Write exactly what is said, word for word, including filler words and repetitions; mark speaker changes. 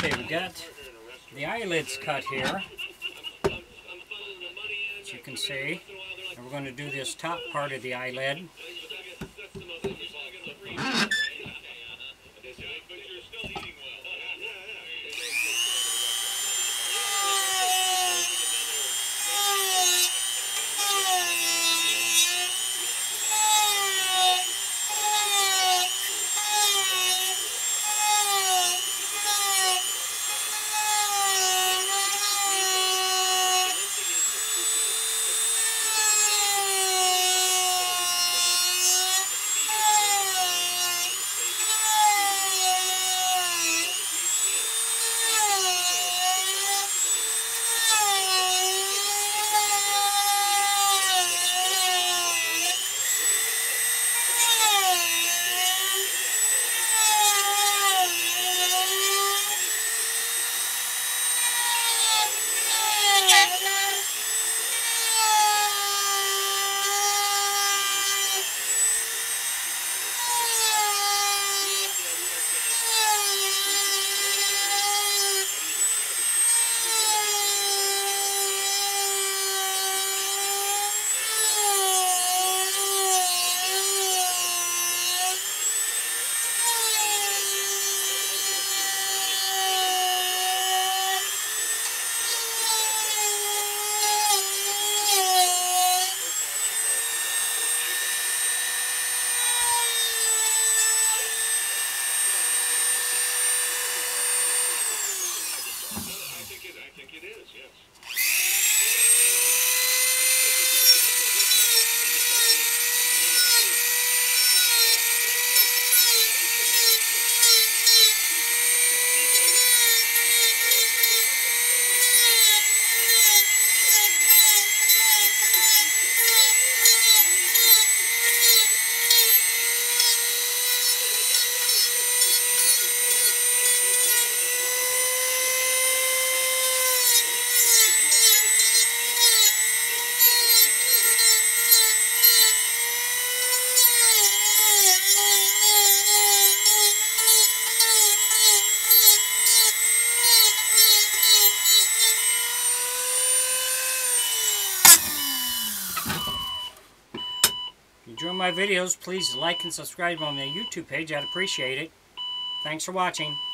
Speaker 1: Okay, we got the eyelids cut here, as you can see. And we're going to do this top part of the eyelid. If you enjoy my videos, please like and subscribe on my YouTube page. I'd appreciate it. Thanks for watching.